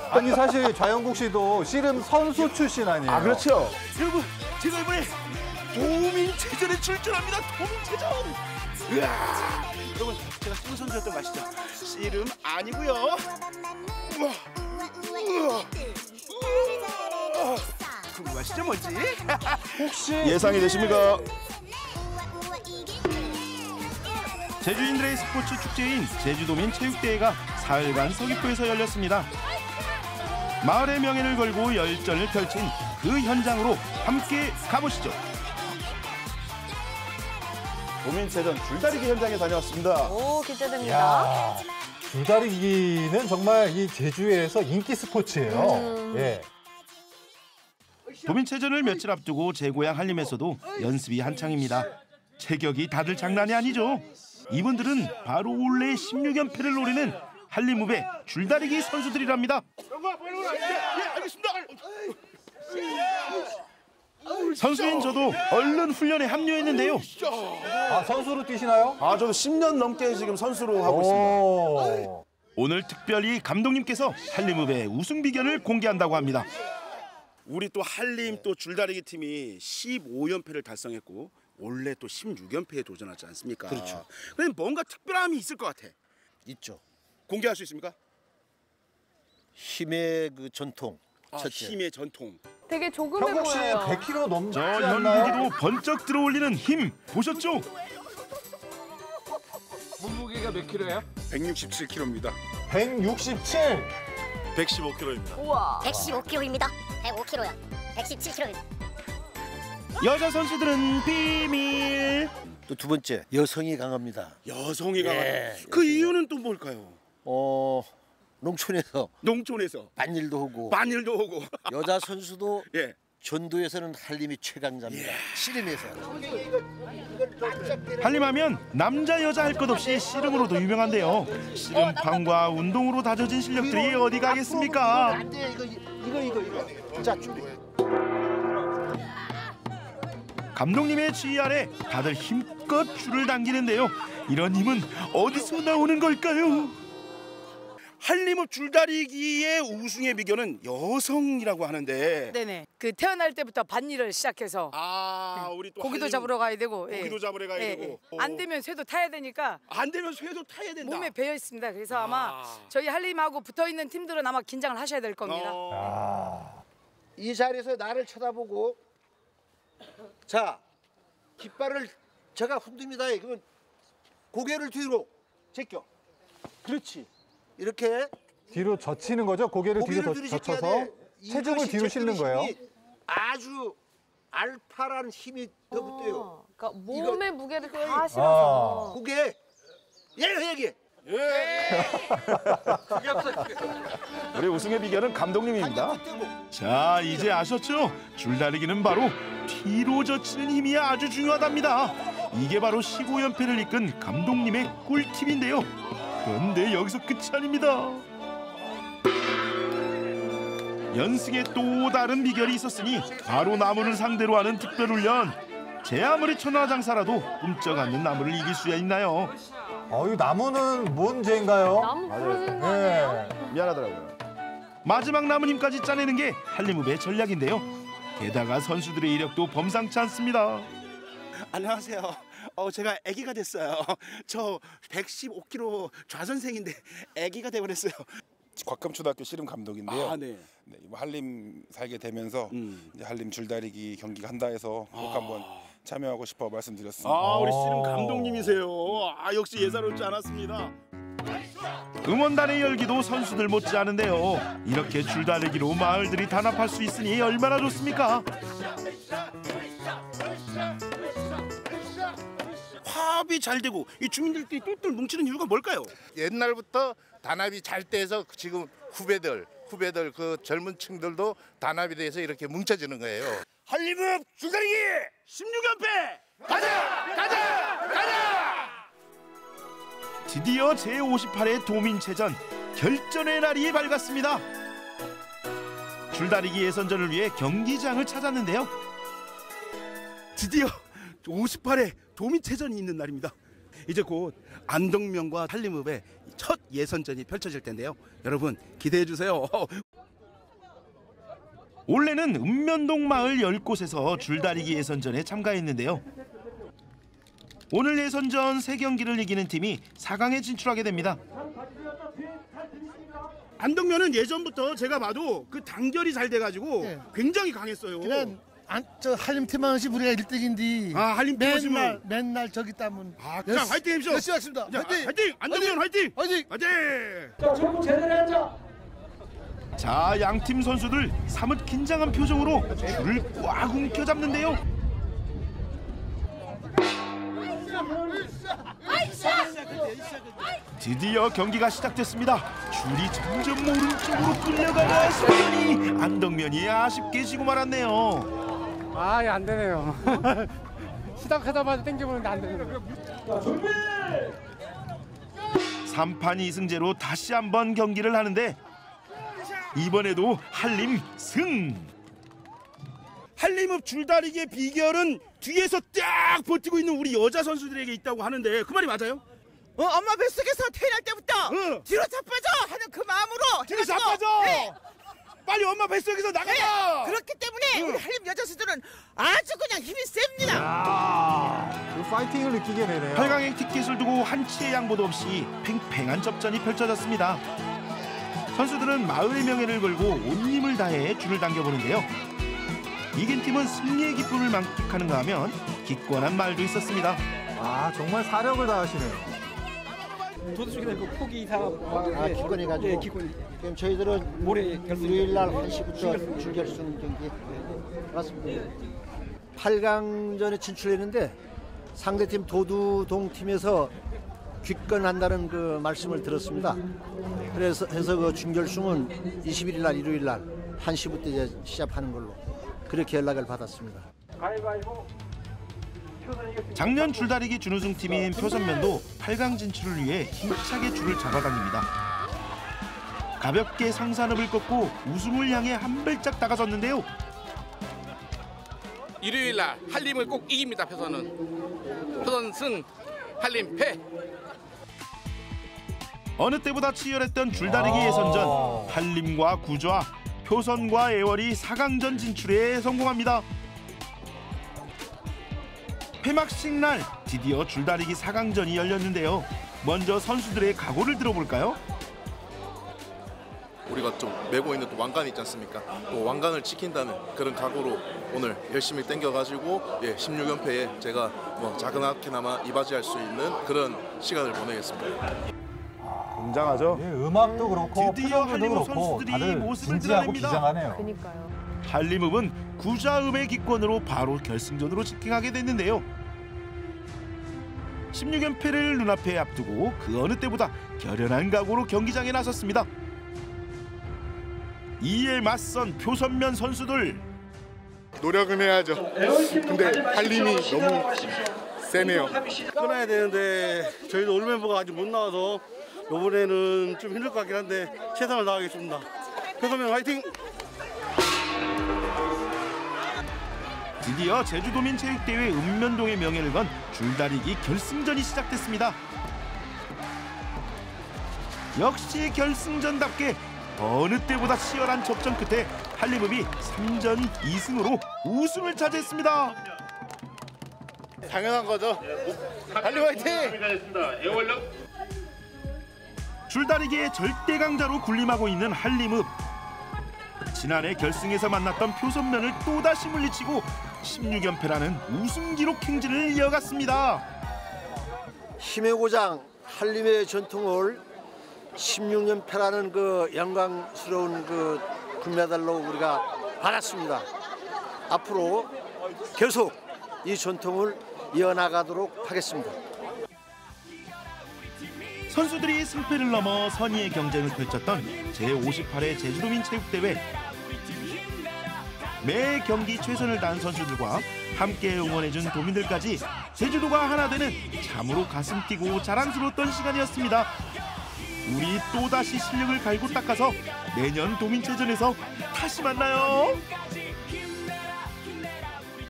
아니 사실 좌영국 씨도 씨름 선수 출신 아니에요? 아, 그렇죠. 여러분, 제가 이번에 도민체전에 출전합니다. 도민체전. 으아! 여러분, 제가 씨름 선수였던 거 아시죠? 씨름 아니고요. 우와, 우와, 우와. 궁금하시죠, 뭔지? 혹시 예상이 되십니까? 제주인들의 스포츠 축제인 제주도민 체육대회가 사흘간 서귀포에서 열렸습니다. 마을의 명예를 걸고 열전을 펼친 그 현장으로 함께 가보시죠. 도민체전 줄다리기 현장에 다녀왔습니다. 오, 기대됩니다. 야, 줄다리기는 정말 이 제주에서 인기 스포츠예요. 예. 도민체전을 며칠 앞두고 제 고향 한림에서도 연습이 한창입니다. 체격이 다들 장난이 아니죠. 이분들은 바로 올해 16연패를 노리는 한림 후배 줄다리기 선수들이랍니다. 선수인 저도 얼른 훈련에 합류했는데요. 아, 선수로 뛰시나요? 아, 저도 10년 넘게 지금 선수로 하고 있습니다. 오. 오늘 특별히 감독님께서 한림 후배 우승 비결을 공개한다고 합니다. 우리 또 한림 또 줄다리기 팀이 15연패를 달성했고 원래 또 16연패에 도전하지 않습니까? 그렇죠. 그럼 뭔가 특별함이 있을 것 같아. 있죠. 공개할 수 있습니까? 힘의 그 전통. 아, 첫째. 힘의 전통. 되게 조금해 형국 씨 보여요. 100kg 넘지 저 않나요? 연무기도 번쩍 들어올리는 힘 보셨죠? 몸무게가 몇 킬로예요? 167kg입니다. 167. 115kg입니다. 우와. 115kg입니다. 105kg야. 117kg입니다. 여자 선수들은 비밀. 또 두 번째 여성이 강합니다. 여성이 강하다. 예, 그 이유는 또 뭘까요? 농촌에서 농촌에서 반일도 하고 반일도 오고. 여자 선수도 예. 전도에서는 한림이 최강자입니다. 씨름에서. 한림하면 남자 여자 할 것 없이 씨름으로도 유명한데요. 씨름판과 운동으로 다져진 실력들이 어디 가겠습니까? 안 돼. 이거. 자, 준비. 감독님의 지휘 아래 다들 힘껏 줄을 당기는데요. 이런 힘은 어디서 나오는 걸까요? 한림읍 줄다리기의 우승의 비결은 여성이라고 하는데. 네네. 그 태어날 때부터 밭일을 시작해서 우리 또 고기도 한림 잡으러 가야 되고, 고기도 잡으러 가야 되고. 안 되면 쇠도 타야 되니까 안 되면 쇠도 타야 된다. 몸에 배어 있습니다. 그래서 아마 저희 한림하고 붙어 있는 팀들은 아마 긴장을 하셔야 될 겁니다. 이 자리에서 나를 쳐다보고 자, 깃발을 제가 흔듭니다. 그러면 고개를 뒤로 제껴. 그렇지. 이렇게 뒤로 젖히는 거죠? 고개를 뒤로 젖혀서 체중을 뒤로 실는 거예요. 아주 알파란 힘이 더 붙어요. 그러니까 몸의 무게를 다 실어서. 고개 여기. 우리 우승의 비결은 감독님입니다. 자, 이제 아셨죠? 줄다리기는 바로 뒤로 젖히는 힘이 아주 중요하답니다. 이게 바로 15연패를 이끈 감독님의 꿀팁인데요. 그런데 여기서 끝이 아닙니다. 연승에 또 다른 비결이 있었으니 바로 나무를 상대로 하는 특별훈련. 제 아무리 천하장사라도 꿈쩍 않는 나무를 이길 수야 있나요? 이 나무는 뭔 죄인가요? 나무 부러지는 거 아니에요? 미안하더라고요. 마지막 남은 힘까지 짜내는 게 한림읍의 전략인데요. 게다가 선수들의 이력도 범상치 않습니다. 안녕하세요. 제가 아기가 됐어요. 저 115kg 좌선생인데 아기가 돼버렸어요. 곽금초등학교 씨름 감독인데요. 네. 네, 한림 살게 되면서 이제 한림 줄다리기 경기가 한다 해서 꼭 한번 참여하고 싶어 말씀드렸습니다. 우리 씨름 감독님이세요. 역시 예사롭지 않았습니다. 응원단의 열기도 선수들 못지않은데요. 이렇게 줄다리기로 마을들이 단합할 수 있으니 얼마나 좋습니까? 화합이 잘 되고 이 주민들끼리 똘똘 뭉치는 이유가 뭘까요? 옛날부터 단합이 잘 돼서 지금 후배들 그 젊은 층들도 단합이 돼서 이렇게 뭉쳐지는 거예요. 한림읍 줄다리기 16연패 가자! 드디어 제58회 도민체전 결전의 날이 밝았습니다. 줄다리기 예선전을 위해 경기장을 찾았는데요. 드디어 58회 도민체전이 있는 날입니다. 이제 곧 안덕면과 한림읍의 첫 예선전이 펼쳐질 텐데요. 여러분 기대해 주세요. 올해는 읍면동 마을 10곳에서 줄다리기 예선전에 참가했는데요. 오늘 예선전 3경기를 이기는 팀이 4강에 진출하게 됩니다. 안덕면은 예전부터 제가 봐도 그 단결이 잘 돼가지고 굉장히 강했어요. 저 한림 팀만씩 우리가 1등인데. 아, 한림 팀만씩은 맨날 저기 따면. 아, 그냥 화이팅 해주세요. 열심히 하겠습니다. 화이팅! 화이팅! 안덕면 화이팅! 화이팅! 화이팅! 자, 조금 제대로 앉아. 자, 양팀 선수들 사뭇 긴장한 표정으로 줄을 꽉 움켜잡는데요. 드디어 경기가 시작됐습니다. 줄이 점점 오른쪽으로 끌려가다 소연이 안덕면이 아쉽게 지고 말았네요. 아, 안 되네요. 시작하자마자 땡겨보는데 안 되네요. 3판 2승제로 다시 한번 경기를 하는데 이번에도 한림 승! 한림읍 줄다리기의 비결은 뒤에서 딱 버티고 있는 우리 여자 선수들에게 있다고 하는데 그 말이 맞아요? 엄마 뱃속에서 태어날 때부터 뒤로 자빠져 하는 그 마음으로 뒤로 자빠져! 네. 빨리 엄마 뱃속에서 나가자! 네. 그렇기 때문에 우리 한림 여자수들은 아주 그냥 힘이 셉니다. 그 파이팅을 느끼게 되네요. 8강행 티켓을 두고 한치의 양보도 없이 팽팽한 접전이 펼쳐졌습니다. 선수들은 마을의 명예를 걸고 온 힘을 다해 줄을 당겨보는데요. 이긴 팀은 승리의 기쁨을 만끽하는가 하면 기권한 말도 있었습니다. 아, 정말 사력을 다하시네요. 도덕적인 그 포기 사업. 기권해가지고. 예, 기권. 그럼 저희들은 모레 일요일날 1시부터 줄결승 경기 맞습니다. 8강전에 진출했는데 상대팀 도두동 팀에서 귀권한다는 그 말씀을 들었습니다. 그래서 그 준결승은 21일날 일요일날 1시부터 이제 시작하는 걸로 그렇게 연락을 받았습니다. 작년 줄다리기 준우승팀인 표선면도 8강 진출을 위해 힘차게 줄을 잡아당깁니다. 가볍게 상산읍을 꺾고 우승을 향해 한 발짝 다가섰는데요. 일요일날 한림을 꼭 이깁니다. 표선 승, 한림 패. 어느 때보다 치열했던 줄다리기 예선전. 한림과 구좌, 표선과 애월이 4강전 진출에 성공합니다. 폐막식 날 드디어 줄다리기 4강전이 열렸는데요. 먼저 선수들의 각오를 들어볼까요? 우리가 좀 메고 있는 또 왕관 있지 않습니까? 또 왕관을 지킨다는 그런 각오로 오늘 열심히 땡겨가지고 16연패에 제가 뭐 작은하게나마 이바지할 수 있는 그런 시간을 보내겠습니다. 굉장하죠. 예, 음악도 그렇고 드디어 표정도 한림읍 그렇고 선수들이 다들 모습을 진지하고 드러냅니다. 비장하네요. 그러니까요. 한림읍은 구좌읍의 기권으로 바로 결승전으로 직행하게 됐는데요. 16연패를 눈앞에 앞두고 그 어느 때보다 결연한 각오로 경기장에 나섰습니다. 이에 맞선 표선면 선수들. 노력은 해야죠. 근데 한림이 너무 세네요. 끊어야 되는데 저희도 올 멤버가 아직 못 나와서 이번에는 좀 힘들 것 같긴 한데 최선을 다하겠습니다. 표선면 화이팅! 드디어 제주도민체육대회 읍면동의 명예를 건 줄다리기 결승전이 시작됐습니다. 역시 결승전답게 어느 때보다 치열한 접전 끝에 한림읍이 3전 2승으로 우승을 차지했습니다. 당연한 거죠. 한림 화이팅! 줄다리기의 절대 강자로 군림하고 있는 한림읍. 지난해 결승에서 만났던 표선면을 또다시 물리치고 16연패라는 우승 기록 행진을 이어갔습니다. 힘의 고장 한림의 전통을 16연패라는 그 영광스러운 그 금메달로 우리가 받았습니다. 앞으로 계속 이 전통을 이어나가도록 하겠습니다. 선수들이 승패를 넘어 선의의 경쟁을 펼쳤던 제58회 제주도민체육대회. 매 경기 최선을 다한 선수들과 함께 응원해준 도민들까지 제주도가 하나 되는 참으로 가슴 뛰고 자랑스러웠던 시간이었습니다. 우리 또다시 실력을 갈고 닦아서 내년 도민체전에서 다시 만나요.